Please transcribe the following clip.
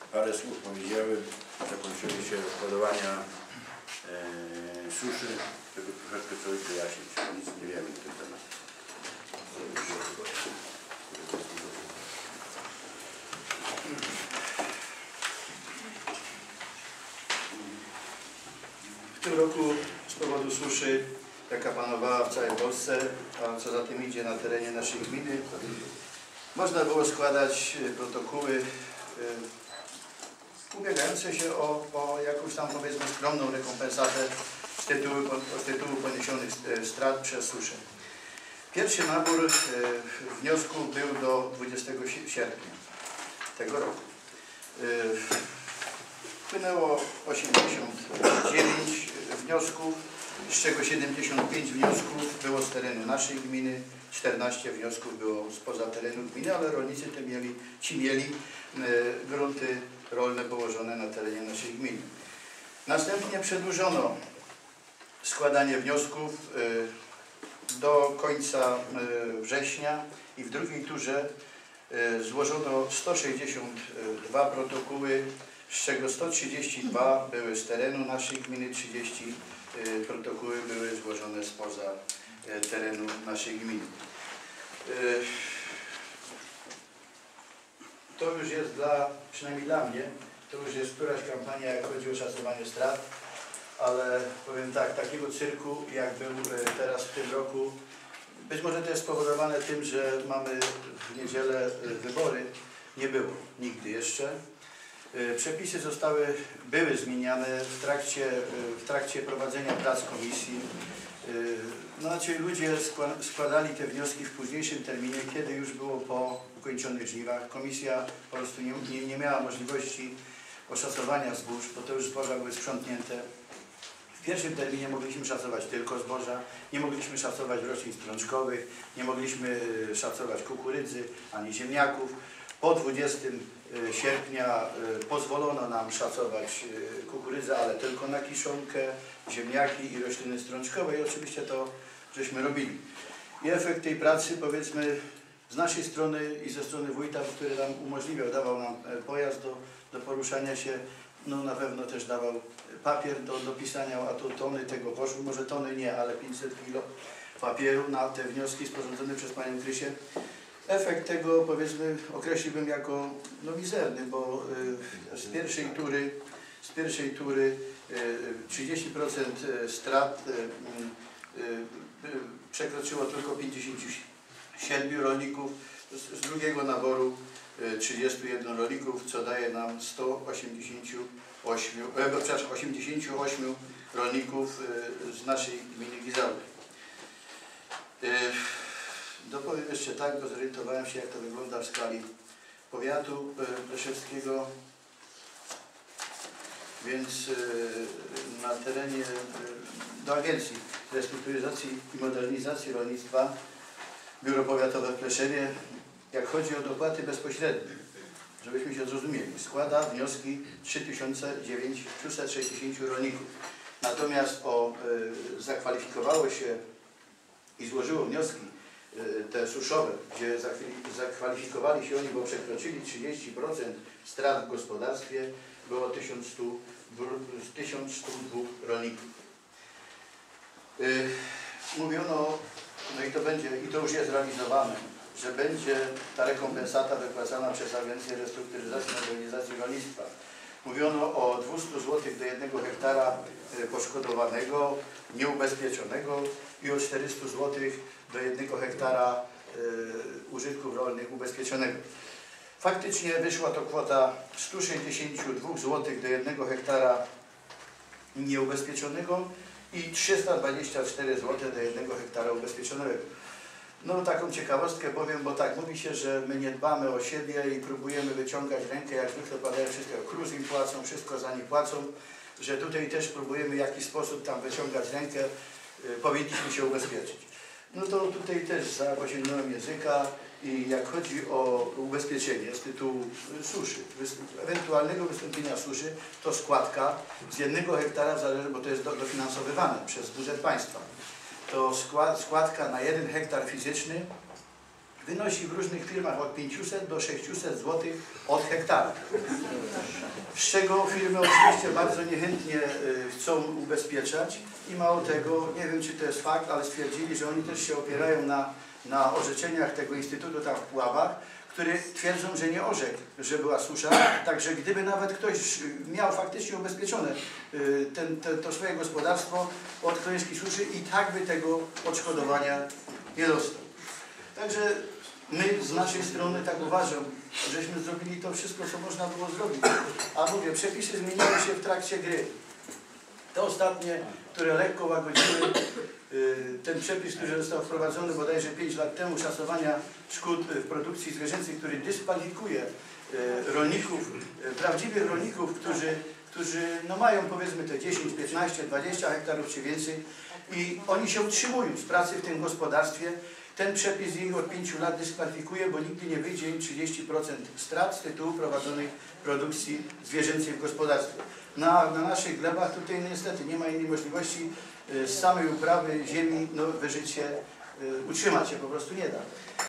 parę słów powiedziałem. Zakończyły się rozkładowania suszy, żeby troszeczkę coś wyjaśnić. Nic nie wiemy na ten temat. W tym roku z powodu suszy, jaka panowała w całej Polsce, a co za tym idzie na terenie naszej gminy, można było składać protokoły ubiegające się o jakąś tam, powiedzmy, skromną rekompensatę z tytułu poniesionych strat przez suszę. Pierwszy nabór wniosków był do 20 sierpnia tego roku. Wpłynęło 89 wniosków, z czego 75 wniosków było z terenu naszej gminy, 14 wniosków było spoza terenu gminy, ale rolnicy ci mieli grunty rolne położone na terenie naszej gminy. Następnie przedłużono składanie wniosków do końca września i w drugiej turze złożono 162 protokoły, z czego 132 były z terenu naszej gminy, 30 protokoły były złożone spoza terenu naszej gminy. To już jest przynajmniej dla mnie, to już jest któraś kampania, jak chodzi o szacowanie strat, ale powiem tak, takiego cyrku jak był teraz w tym roku, być może to jest spowodowane tym, że mamy w niedzielę wybory, nie było nigdy jeszcze. Przepisy były zmieniane w trakcie prowadzenia prac komisji. Znaczy ludzie składali te wnioski w późniejszym terminie, kiedy już było po ukończonych żniwach. Komisja po prostu nie miała możliwości oszacowania zbóż, bo to już zboża były sprzątnięte. W pierwszym terminie mogliśmy szacować tylko zboża, nie mogliśmy szacować roślin strączkowych, nie mogliśmy szacować kukurydzy ani ziemniaków. Po 20 sierpnia pozwolono nam szacować kukurydzę, ale tylko na kiszonkę, ziemniaki i rośliny strączkowe i oczywiście to żeśmy robili. I efekt tej pracy, powiedzmy, z naszej strony i ze strony wójta, który nam umożliwiał, dawał nam pojazd do poruszania się, no na pewno też dawał papier do pisania, a tu tony tego poszło, może tony nie, ale 500 kg papieru na te wnioski sporządzone przez panią Krysię. Efekt tego, powiedzmy, określiłbym jako mizerny, bo z pierwszej tury 30% strat przekroczyło tylko 57 rolników, z drugiego naboru 31 rolników, co daje nam 88 rolników z naszej gminy Gizały. Dopowiem jeszcze tak, bo zorientowałem się, jak to wygląda w skali powiatu pleszewskiego, więc na terenie do Agencji Restrukturyzacji i Modernizacji Rolnictwa Biuro Powiatowe w Pleszewie, jak chodzi o dopłaty bezpośrednie, żebyśmy się zrozumieli, składa wnioski 3960 rolników. Natomiast zakwalifikowało się i złożyło wnioski te suszowe, gdzie zakwalifikowali się oni, bo przekroczyli 30% strat w gospodarstwie, było 1102 rolników. Mówiono, no i to już jest realizowane, że będzie ta rekompensata wypłacana przez Agencję Restrukturyzacji i Modernizacji Rolnictwa. Mówiono o 200 zł do 1 hektara poszkodowanego, nieubezpieczonego i o 400 zł do 1 hektara użytków rolnych ubezpieczonego. Faktycznie wyszła to kwota 162 zł do 1 hektara nieubezpieczonego i 324 zł do 1 hektara ubezpieczonego. No taką ciekawostkę powiem, bo tak mówi się, że my nie dbamy o siebie i próbujemy wyciągać rękę, jak zwykle padają wszystko, KRUS im płacą, wszystko za nich płacą, że tutaj też próbujemy w jakiś sposób tam wyciągać rękę, powinniśmy się ubezpieczyć. No to tutaj też posięgnąłem języka i jak chodzi o ubezpieczenie z tytułu suszy, ewentualnego wystąpienia suszy, to składka z 1 hektara, zależy, bo to jest dofinansowywane przez budżet państwa. To składka na 1 hektar fizyczny wynosi w różnych firmach od 500 do 600 zł od hektara. Z czego firmy oczywiście bardzo niechętnie chcą ubezpieczać i mało tego, nie wiem czy to jest fakt, ale stwierdzili, że oni też się opierają na orzeczeniach tego Instytutu tam w Puławach, które twierdzą, że nie orzekł, że była susza. Także gdyby nawet ktoś miał faktycznie ubezpieczone to swoje gospodarstwo od klęski suszy, i tak by tego odszkodowania nie dostał. Także my z naszej strony, tak uważam, żeśmy zrobili to wszystko, co można było zrobić. A mówię, przepisy zmieniały się w trakcie gry. Te ostatnie, które lekko łagodziły ten przepis, który został wprowadzony bodajże 5 lat temu, szacowania szkód w produkcji zwierzęcej, który dyskwalifikuje rolników, prawdziwych rolników, którzy no mają powiedzmy te 10, 15, 20 hektarów czy więcej i oni się utrzymują z pracy w tym gospodarstwie. Ten przepis ich od 5 lat dyskwalifikuje, bo nigdy nie wyjdzie im 30% strat z tytułu prowadzonej produkcji zwierzęcej w gospodarstwie. Na naszych glebach tutaj niestety nie ma innej możliwości, z samej uprawy ziemi no, wyżyć się, utrzymać się po prostu nie da.